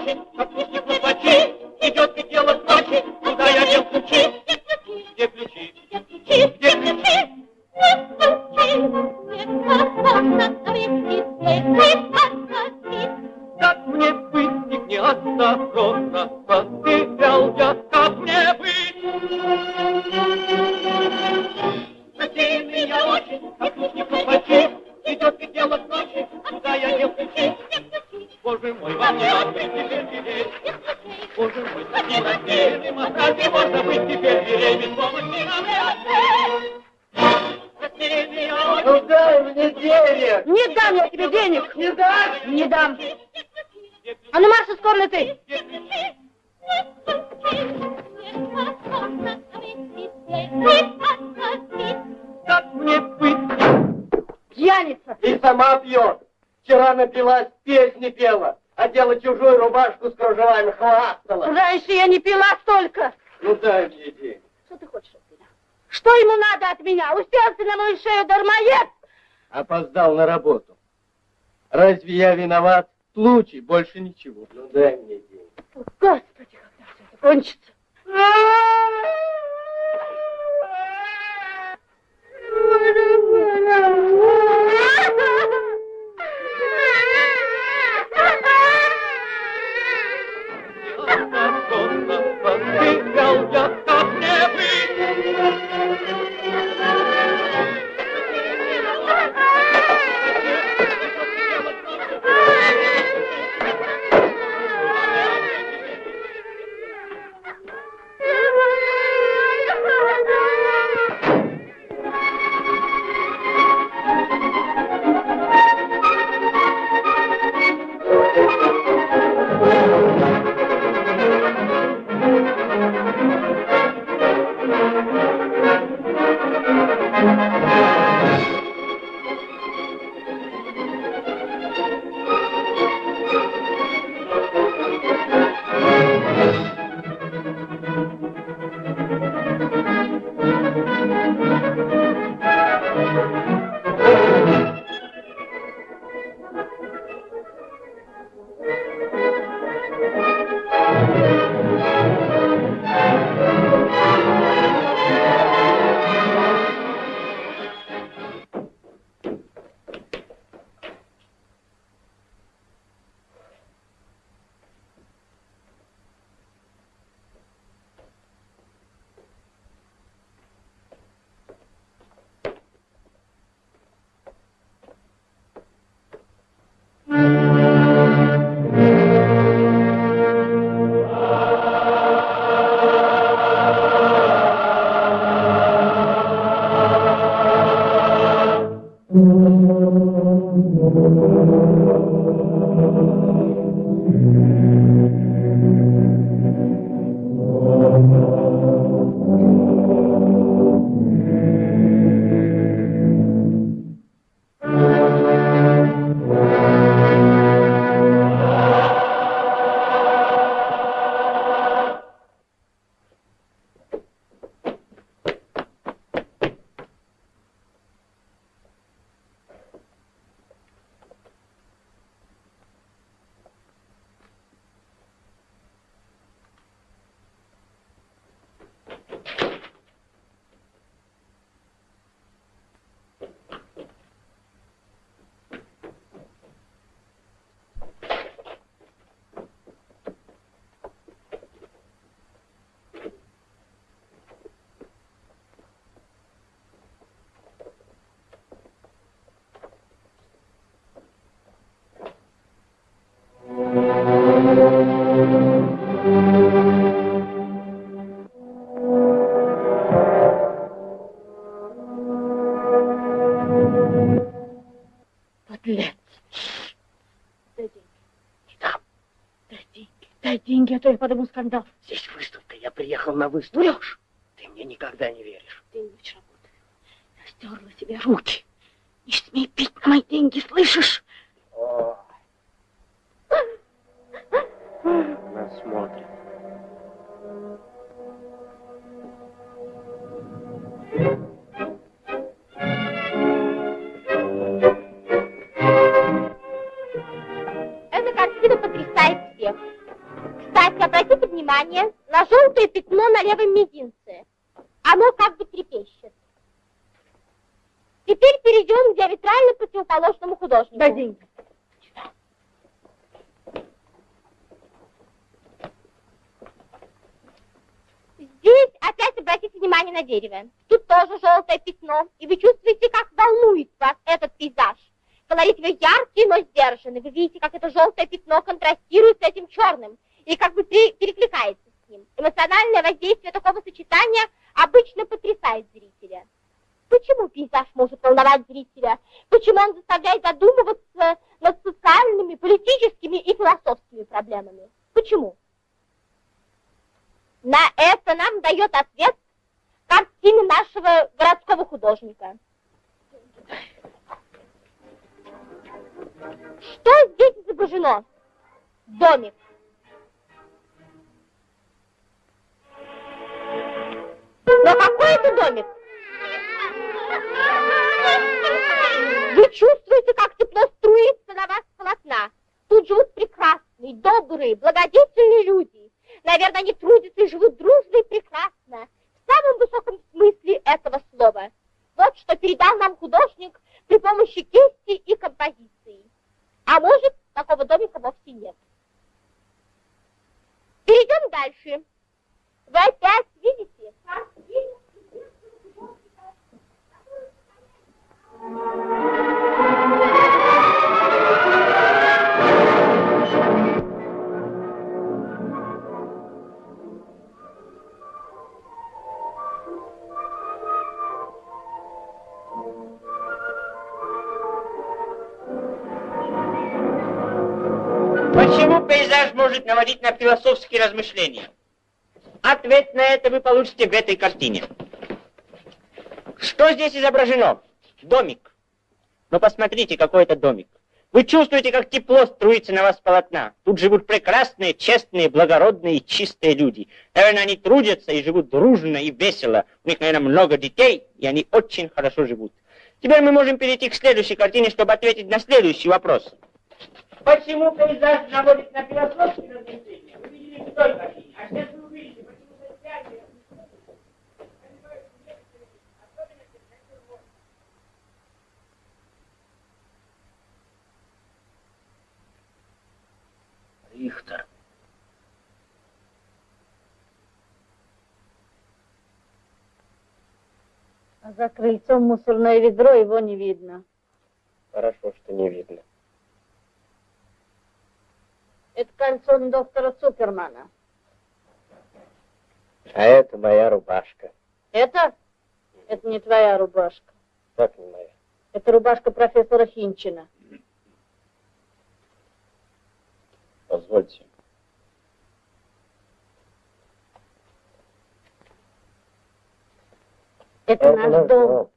ночи, опустив на плачи, идет ведь дело к ночи, куда я дел ключи? Где ключи? Где ключи? Как мне быть, ведь неосторожно потерял я, как мне быть? Рассеянный я очень, опустив на плачи, идет ведь дело к ночи, куда я дел ключи? Боже мой, вам не надо быть теперь теперь. Боже мой, таким рассеянным, а разве можно быть теперь дверей без помощи нам рассеянный я очень. Ну дай мне денег! Не дам я тебе денег! Не дашь? Не дам! А ну марш из комнаты! Как мне быть? Пьяница! И сама пьет. Вчера напилась, песни пела, одела чужую рубашку с кружевами, хвастала. Раньше я не пила столько! Ну дай мне денег. Что ты хочешь от меня? Что ему надо от меня? Уселся на мою шею дармоед! Опоздал на работу. Разве я виноват? Случай, больше ничего. Ну дай мне денег. О, Господи, когда все это кончится? Потерял я, как мне быть? Дай деньги, а то я подыму скандал. Здесь выставка, я приехал на выставку. Врешь? Ты мне никогда не веришь. Деньги вчера работают. Я стерла себе руки. Не смей пить на мои деньги, слышишь? О. Нас смотрит. Эта картина потрясает всех. внимание на желтое пятно на левом мизинце. Оно как бы трепещет. Теперь перейдем к диаметрально противоположному художнику. Дай деньги. Здесь опять обратите внимание на дерево. Тут тоже желтое пятно, и вы чувствуете, как волнует вас этот пейзаж. Колорит его яркий, но сдержанный. Вы видите, как это желтое пятно контрастирует с этим черным и как бы перекликается с ним. Эмоциональное воздействие такого сочетания обычно потрясает зрителя. Почему пейзаж может волновать зрителя? Почему он заставляет задумываться над социальными, политическими и философскими проблемами? Почему? На это нам дает ответ картины нашего городского художника. Что здесь изображено? Домик. Но какой это домик? Вы чувствуете, как тепло струится на вас с полотна. Тут живут прекрасные, добрые, благодетельные люди. Наверное, они трудятся и живут дружно и прекрасно. В самом высоком смысле этого слова. Вот что передал нам художник при помощи кисти и композиции. А может, такого домика вовсе нет. Перейдем дальше. Вы опять видите картину. Почему пейзаж может наводить на философские размышления? Ответ на это вы получите в этой картине. Что здесь изображено? Домик. Но посмотрите, какой это домик. Вы чувствуете, как тепло струится на вас с полотна. Тут живут прекрасные, честные, благородные и чистые люди. Наверное, они трудятся и живут дружно и весело. У них, наверное, много детей, и они очень хорошо живут. Теперь мы можем перейти к следующей картине, чтобы ответить на следующий вопрос. Почему пейзаж наводит на философские размышления? Вы видели в той картине, а сейчас вы увидите, почему социальные Рихтер. А за крыльцом мусорное ведро, его не видно. Хорошо, что не видно. Это кольцо доктора Супермана. А это моя рубашка. Это? Это не твоя рубашка. Как не моя? Это рубашка профессора Хинчина. Позвольте. Это наш дом.